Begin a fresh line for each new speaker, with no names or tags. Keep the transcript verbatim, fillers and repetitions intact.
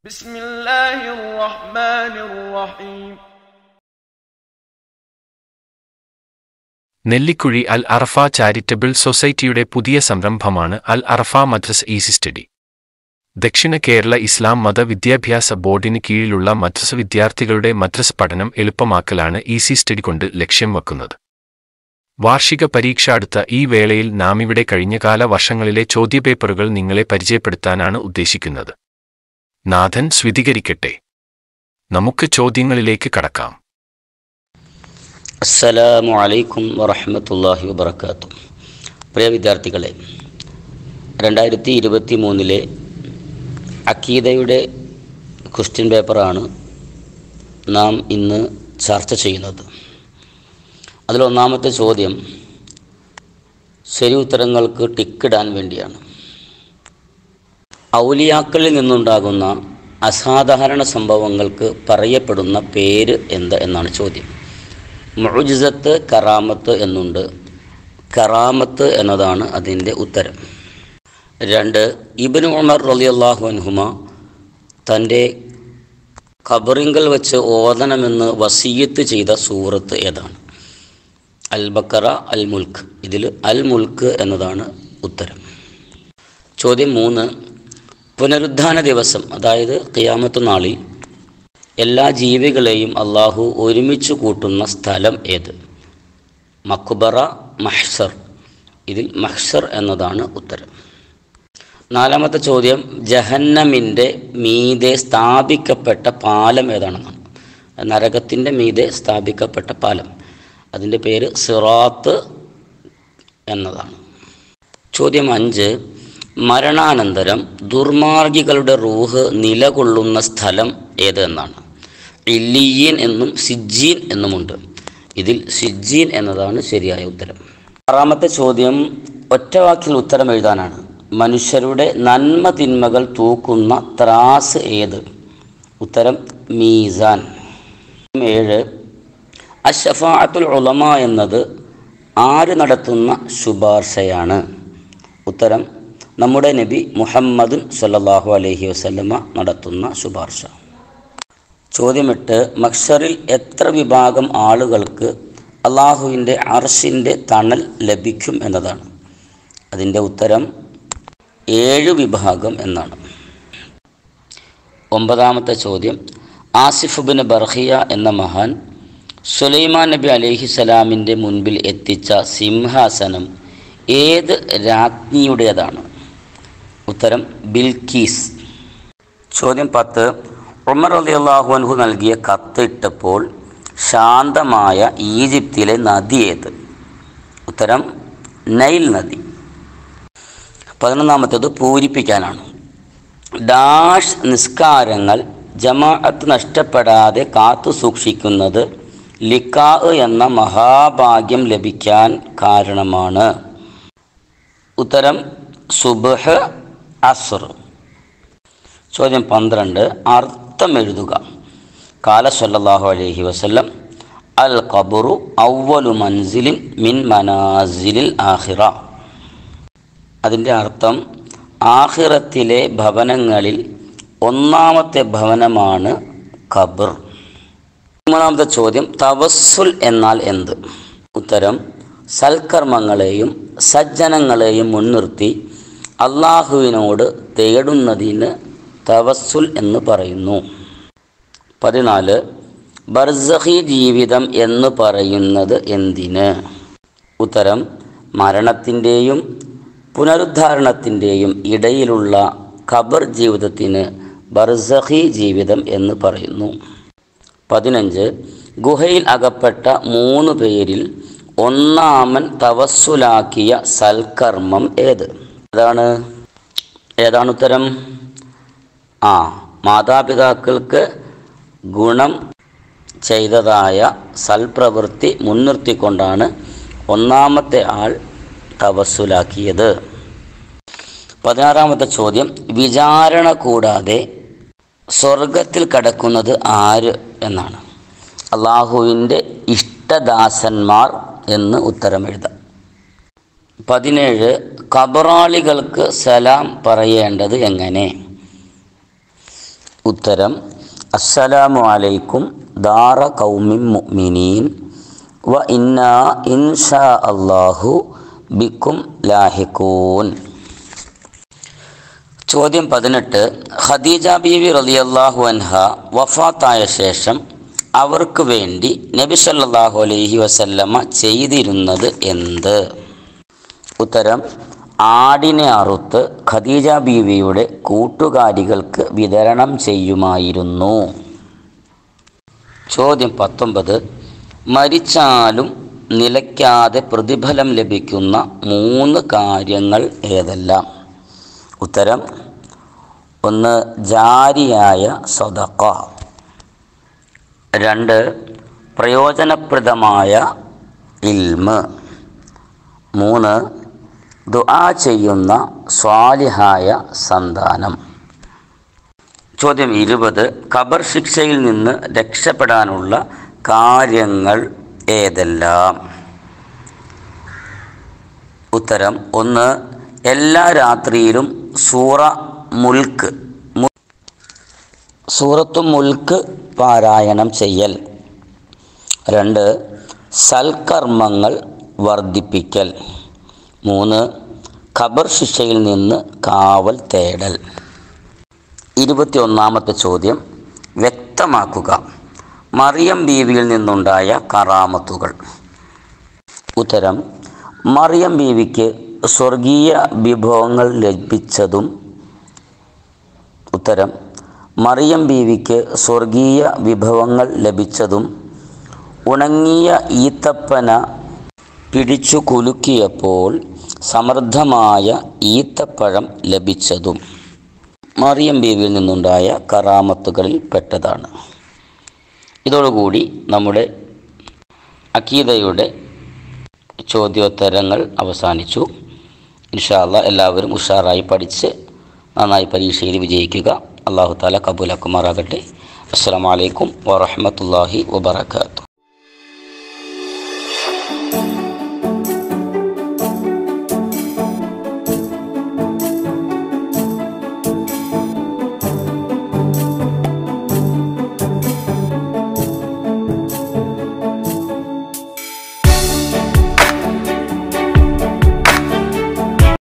ബിസ്മില്ലാഹിർ റഹ്മാനിർ റഹീം.
നെല്ലിക്കുഴി അൽ അറഫ ചാരിറ്റബിൾ സൊസൈറ്റിയുടെ പുതിയ സംരംഭമാണ് അൽ അറഫ മദ്രസ് ഈസി സ്റ്റഡി. ദക്ഷിണ കേരള ഇസ്ലാം മത വിദ്യാഭ്യാസ ബോർഡിന് കീഴിലുള്ള മദ്രസ് വിദ്യാർത്ഥികളുടെ മദ്രസ് പഠനം എളുപ്പമാക്കലാണ് ഈസി സ്റ്റഡി കൊണ്ട് ലക്ഷ്യം വെക്കുന്നത്. വാർഷിക പരീക്ഷ അടുത്ത ഈ വേളയിൽ നാം ഇവിടെ കഴിഞ്ഞകാല വർഷങ്ങളിലെ ചോദ്യപേപ്പറുകൾ നിങ്ങളെ പരിചയപ്പെടുത്താനാണ് ഉദ്ദേശിക്കുന്നത്. നാഥൻ സ്വീകരിക്കട്ടെ. നമുക്ക് ചോദ്യങ്ങളിലേക്ക് കടക്കാം.
അസ്സലാമു അലൈക്കും വറഹ്മത്തുള്ളാഹി വബറകാതുഹു. പ്രിയ വിദ്യാർത്ഥികളെ, രണ്ടായിരത്തി ഇരുപത്തി മൂന്നിലെ അഖീദയുടെ ക്വസ്റ്റ്യൻ പേപ്പറാണ് നാം ഇന്ന് ചർച്ച ചെയ്യുന്നത്. അതിലൊന്നാമത്തെ ചോദ്യം ശരി ഉത്തരങ്ങൾക്ക് ടിക്കിടാൻ വേണ്ടിയാണ്. ഔലിയാക്കളിൽ നിന്നുണ്ടാകുന്ന അസാധാരണ സംഭവങ്ങൾക്ക് പറയപ്പെടുന്ന പേര് എന്ത് എന്നാണ് ചോദ്യം. മുഅ്ജിസത്ത്, കറാമത്ത് എന്നുണ്ട്. കറാമത്ത് എന്നതാണ് അതിൻ്റെ ഉത്തരം. രണ്ട്, ഇബ്നു ഉമർ റളിയല്ലാഹു അൻഹുമ തൻ്റെ ഖബറിങ്കൽ വെച്ച് ഓതണമെന്ന് വസിയ്യത്ത് ചെയ്ത സൂറത്ത് ഏതാണ്? അൽ ബഖറ, അൽ മുൽക്ക്. ഇതിൽ അൽ മുൽക്ക് എന്നതാണ് ഉത്തരം. ചോദ്യം മൂന്ന്, പുനരുദ്ധാന ദിവസം അതായത് ഖിയാമത്ത് നാളിൽ എല്ലാ ജീവികളെയും അള്ളാഹു ഒരുമിച്ച് കൂട്ടുന്ന സ്ഥലം ഏത്? മഖ്ബറ, മഹ്ശർ. ഇതിൽ മഹ്ശർ എന്നതാണ് ഉത്തരം. നാലാമത്തെ ചോദ്യം, ജഹന്നമിൻ്റെ മീതെ സ്ഥാപിക്കപ്പെട്ട പാലം ഏതാണെന്നാണ്. നരകത്തിൻ്റെ മീതെ സ്ഥാപിക്കപ്പെട്ട പാലം, അതിൻ്റെ പേര് സിറാത്ത് എന്നതാണ്. ചോദ്യം അഞ്ച്, മരണാനന്തരം ദുർമാർഗികളുടെ റൂഹ് നിലകൊള്ളുന്ന സ്ഥലം ഏത് എന്നാണ്. ഇല്ലിയീൻ എന്നും സിജ്ജീൻ എന്നുമുണ്ട്. ഇതിൽ സിജ്ജീൻ എന്നതാണ് ശരിയായ ഉത്തരം. ആറാമത്തെ ചോദ്യം ഒറ്റവാക്കിൽ ഉത്തരം എഴുതാനാണ്. മനുഷ്യരുടെ നന്മ തിന്മകൾ തൂക്കുന്ന ത്രാസ് ഏത്? ഉത്തരം മീസാൻ. ഏഴ്, അശ്ശഫാഅത്തുൽ ഉലമ എന്നത് ആര് നടത്തുന്ന ശുപാർശയാണ്? ഉത്തരം നമ്മുടെ നബി മുഹമ്മദ് സല്ലല്ലാഹു അലൈഹി വസല്ലമ നടത്തുന്ന ശുപാർശ. ചോദ്യം എട്ട്, മഹ്ശറിൽ എത്ര വിഭാഗം ആളുകൾക്ക് അള്ളാഹുവിൻ്റെ അർശിൻ്റെ തണൽ ലഭിക്കും എന്നതാണ്. അതിൻ്റെ ഉത്തരം ഏഴ് വിഭാഗം എന്നാണ്. ഒമ്പതാമത്തെ ചോദ്യം, ആസിഫ് ബിൻ ബർഖിയ എന്ന മഹാൻ സുലൈമാൻ നബി അലൈഹിസ്സലാമിൻ്റെ മുൻപിൽ എത്തിച്ച സിംഹാസനം ഏത് രാജ്ഞിയുടേതാണ്? ഉത്തരം ബിൽക്കീസ്. ചോദ്യം പത്ത്, ഉമർ റളിയല്ലാഹു അൻഹു നൽകിയ കത്ത് ഇട്ടപ്പോൾ ശാന്തമായ ഈജിപ്തിലെ നദി ഏത്? ഉത്തരം നൈൽ നദി. പതിനൊന്നാമത്തേത് പൂരിപ്പിക്കാനാണ്. ഡാഷ് നിസ്കാരങ്ങൾ ജമാഅത്ത് നഷ്ടപ്പെടാതെ കാത്തു സൂക്ഷിക്കുന്നത് ലിഖാ എന്ന മഹാഭാഗ്യം ലഭിക്കാൻ കാരണമാണ്. ഉത്തരം സുബ്ഹ്, അസ്ർ. ചോദ്യം പന്ത്രണ്ട്, അർത്ഥം എഴുതുക. ഖാല സല്ലല്ലാഹു അലൈഹി വസല്ലം അൽ ഖബ്റു അവ്വലു മൻസിലിൻ മിൻ മനാസിലിൽ ആഖിറ. അതിൻ്റെ അർത്ഥം ആഖിറത്തിലെ ഭവനങ്ങളിൽ ഒന്നാമത്തെ ഭവനമാണ് ഖബർ. മൂന്നാമത്തെ ചോദ്യം, തവസ്സുൽ എന്നാൽ എന്ത്? ഉത്തരം സൽക്കർമ്മങ്ങളെയും സജ്ജനങ്ങളെയും മുൻനിർത്തി അള്ളാഹുവിനോട് തേടുന്നതിന് തവസ്സുൽ എന്ന് പറയുന്നു. പതിനാല്, ബർസഖി ജീവിതം എന്ന് പറയുന്നത് എന്തിന്? ഉത്തരം മരണത്തിൻ്റെയും പുനരുദ്ധാരണത്തിൻ്റെയും ഇടയിലുള്ള ഖബർ ജീവിതത്തിന് ബർസഖി ജീവിതം എന്ന് പറയുന്നു. പതിനഞ്ച്, ഗുഹയിൽ അകപ്പെട്ട മൂന്ന് പേരിൽ ഒന്നാമൻ തവസ്സുലാക്കിയ സൽക്കർമ്മം ഏത്? ഏതാണ് ഏതാണ് ഉത്തരം? ആ മാതാപിതാക്കൾക്ക് ഗുണം ചെയ്തതായ സൽപ്രവൃത്തി മുൻനിർത്തിക്കൊണ്ടാണ് ഒന്നാമത്തെ ആൾ തവസ്സുലാക്കിയത്. പതിനാറാമത്തെ ചോദ്യം, വിചാരണ കൂടാതെ സ്വർഗത്തിൽ കടക്കുന്നത് ആര് എന്നാണ്. അള്ളാഹുവിൻ്റെ ഇഷ്ടദാസന്മാർ എന്ന് ഉത്തരം എഴുതാം. പതിനേഴ്, ഖബറാളികൾക്ക് സലാം പറയേണ്ടത് എങ്ങനെ? ഉത്തരം അസ്സലാമു അലൈക്കും ദാറ ഖൗമിൻ മുഅ്മിനീൻ വ ഇന്നാ ഇൻഷാ അല്ലാഹു ബിക്കും ലാഹിഖൂൻ. ചോദ്യം പതിനെട്ട്. ഖദീജ ബീവി റളിയല്ലാഹു അൻഹ വഫാത്തായ ശേഷം അവർക്ക് വേണ്ടി നബി സല്ലല്ലാഹു അലൈഹി വസല്ലമ ചെയ്തിരുന്നത് എന്ത്? ഉത്തരം ആടിനെ അറുത്ത് ഖദീജ ബീവിയുടെ കൂട്ടുകാരികൾക്ക് വിതരണം ചെയ്യുമായിരുന്നു. ചോദ്യം പത്തൊമ്പത്. മരിച്ചാലും നിലയ്ക്കാതെ പ്രതിഫലം ലഭിക്കുന്ന മൂന്ന് കാര്യങ്ങൾ ഏതെല്ലാം? ഉത്തരം ഒന്ന് ജാരിയായ സദഖ, രണ്ട് പ്രയോജനപ്രദമായ ഇൽമ്, മൂന്ന് ദുആ ചെയ്യുന്ന സ്വാലിഹായ സന്താനം. ചോദ്യം ഇരുപത്. ഖബർ ശിക്ഷയിൽ നിന്ന് രക്ഷപ്പെടാനുള്ള കാര്യങ്ങൾ ഏതെല്ലാം? ഉത്തരം ഒന്ന് എല്ലാ രാത്രിയിലും സൂറ മുൽക്ക് സൂറത്തു മുൽക്ക് പാരായണം ചെയ്യൽ, രണ്ട് സൽക്കർമ്മങ്ങൾ വർദ്ധിപ്പിക്കൽ, മൂന്ന് ഖബർ ശിക്ഷയിൽ നിന്ന് കാവൽ തേടൽ. ഇരുപത്തി ഒന്നാമത്തെ ചോദ്യം. വ്യക്തമാക്കുക മറിയം ബീവിയിൽ നിന്നുണ്ടായ കറാമത്തുകൾ. ഉത്തരം മറിയം ബീവിക്ക് സ്വർഗീയ വിഭവങ്ങൾ ലഭിച്ചതും ഉത്തരം മറിയം ബീവിക്ക് സ്വർഗീയ വിഭവങ്ങൾ ലഭിച്ചതും ഉണങ്ങിയ ഈത്തപ്പന പിടിച്ചു കുലുക്കിയപ്പോൾ സമൃദ്ധമായ ഈത്തപ്പഴം ലഭിച്ചതും മറിയം ബീവിയിൽ നിന്നുണ്ടായ കറാമത്തുകളിൽ പെട്ടതാണ്. ഇതോടുകൂടി നമ്മുടെ അഖീദയുടെ ചോദ്യോത്തരങ്ങൾ അവസാനിച്ചു. ഇൻഷാ അല്ലാഹ് എല്ലാവരും ഉഷാറായി പഠിച്ച് നന്നായി പരീക്ഷയിൽ വിജയിക്കുക. അല്ലാഹു തആല കബൂലാക്കുമാറാകട്ടെ. അസ്സലാമു അലൈക്കും വറഹ്മത്തുള്ളാഹി വബറകാതുഹു.